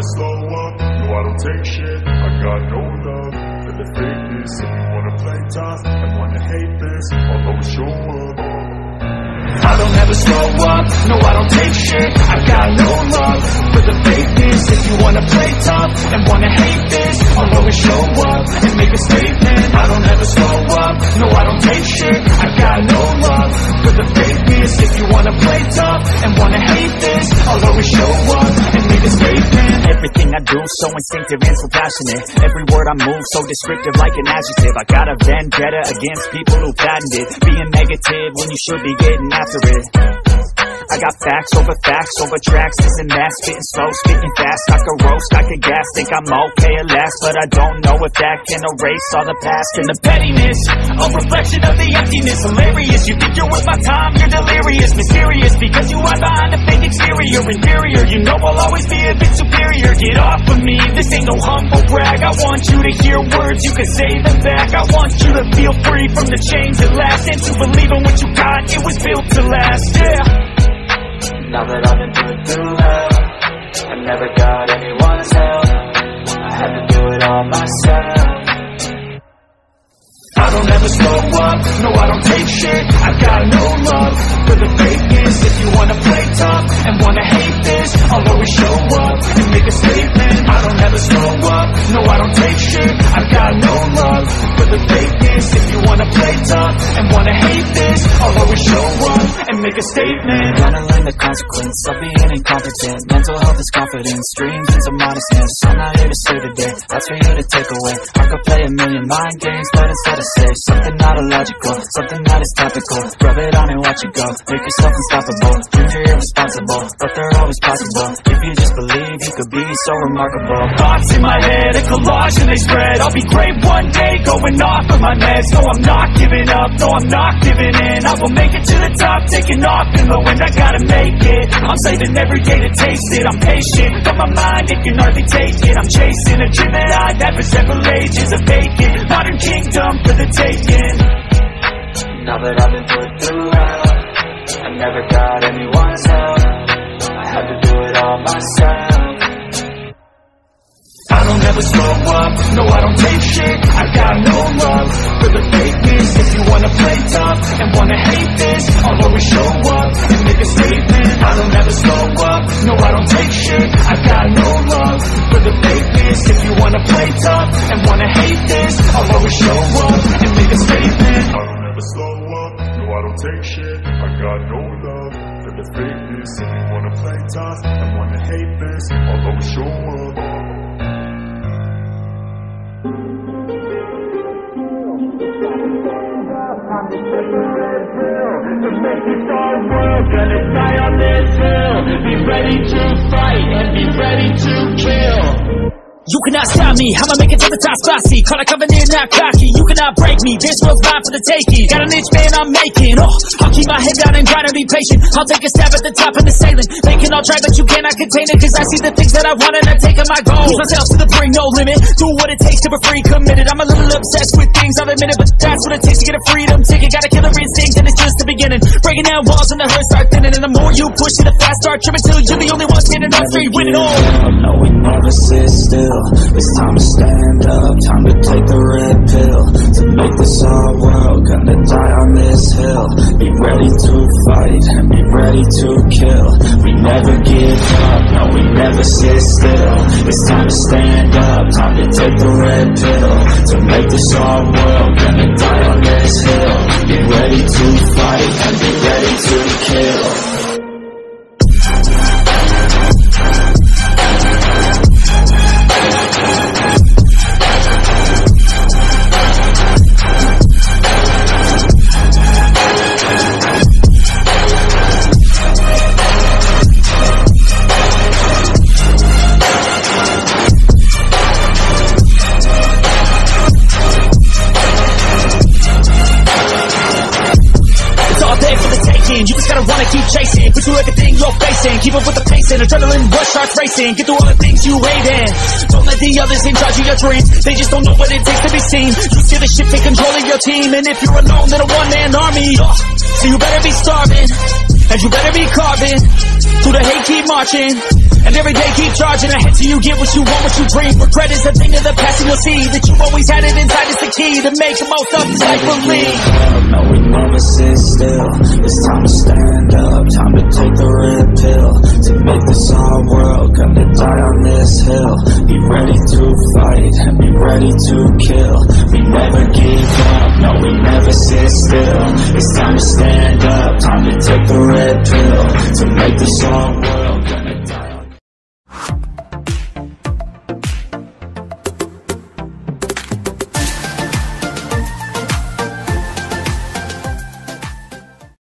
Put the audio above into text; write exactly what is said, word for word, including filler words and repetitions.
never slow up, no I don't take shit. I got no love for the fakeness. If you wanna play tough and wanna hate this, I'll always show up. I don't ever slow up, no I don't take shit. I got no love for the fakeness. If you wanna play tough and wanna hate this, I'll always show up and make a statement. I don't ever slow up, no I don't take shit. I got no love for the fakeness. If you wanna play tough and wanna hate this, I'll always show up and make a statement. Everything I do so instinctive and so passionate. Every word I move so descriptive like an adjective. I got a vendetta against people who patented being negative when you should be getting after it. I got facts over facts over tracks, this and that, spitting slow, spitting fast. I could roast, I could gas, think I'm okay at last, but I don't know if that can erase all the past and the pettiness. A reflection of the emptiness, hilarious. You think you're worth my time, you're delirious, mysterious, because you are behind a fake exterior. Inferior, you know I'll always be a bit superior. Get off of me, this ain't no humble brag. I want you to hear words, you can say them back. I want you to feel free from the chains that last, and to believe in what you got, it was built to last, yeah. Now that I've been put through hell, I never got anyone's help. I had to do it all myself. I don't ever slow up, no I don't take shit. I got no love for the fakeness. If you wanna play tough and wanna hate this, I'll always show up and make a statement. I don't ever slow up, no I don't take shit. I got no love for the fakeness. If you wanna play tough and wanna hate this, I'll always show up and make a statement. Gotta learn the consequence of being incompetent. Mental health is confidence, dreams into modestness. I'm not here to save the day, that's for you to take away. I could play a million mind games, but instead I say something not illogical, something that is topical. Rub it on and watch it go, make yourself unstoppable. Dreams are irresponsible, but they're always possible. If you just believe, you could be so remarkable. Thoughts in my head, a collage and they spread. I'll be great one day, going off of my meds. No, I'm not giving up, no, I'm not giving in. I will make it to the top, taking off in the wind. I gotta make it, I'm saving every day to taste it. I'm patient, but my mind, it can hardly take it. I'm chasing a dream that I've had for several ages. A vacant, modern kingdom for the taking. Now that I've been put through hell, I never got anyone's help. I had to do it all myself. I don't ever slow up, no I don't take shit. I got no love for the fakeness. If you wanna play tough and wanna hate this, I'll always show up and make a statement. I don't ever slow up, no I don't take shit. I got no love for the fakeness. If you wanna play tough and wanna hate this, I'll always show up and make a statement. I don't ever slow up, no I don't take shit. I got no love for the fakeness. If you wanna play tough and wanna hate this, I'll always show up. Gonna die on this hill. Be ready to fight and be ready to kill. You cannot stop me, I'ma make it to the top spicy. Call it covenant, not cocky. You cannot break me, this world's mine for the taking. Got an inch man I'm making, oh I'll keep my head down and grind and be patient. I'll take a stab at the top of the sailing. They can all try but you cannot contain it. Cause I see the things that I want and I take on my goals. Push myself to the brink, no limit. Do what it takes to be free, committed. I'm a little obsessed with things, I'll admit it. But that's what it takes to get a freedom ticket. Got a killer instinct and it's just the beginning. Breaking down walls and the hood start thinning. And the more you push it, the fast start tripping. Till you're the only one standing up straight, winning all. No, we never sit still. It's time to stand up, time to take the red pill. To make this our world, gonna die on this hill. Be ready to fight and be ready to kill. We never give up, no we never sit still. It's time to stand up, time to take the red pill. To make this our world, gonna die on this hill. Be ready to fight and be ready to kill. You just gotta wanna keep chasing, push through everything you're facing. Keep up with the pace and adrenaline rush starts racing. Get through all the things you hate in. Don't let the others in charge of your dreams. They just don't know what it takes to be seen. You see the shit take control of your team. And if you're alone, then a one-man army, oh, so you better be starving. and you better be carving. Through the hate, keep marching, and every day keep charging ahead till you get what you want, what you dream. Regret is a thing of the past, and you'll see that you've always had it inside. It's the key to make the most of this life. Believe. No, we never sit still. It's time to stand up, time to take the red pill. To make this our world, gonna die on this hill. Be ready to fight and be ready to kill. We never give up, no, we never sit still. It's time to stand up, time to take the red pill. To make this our world.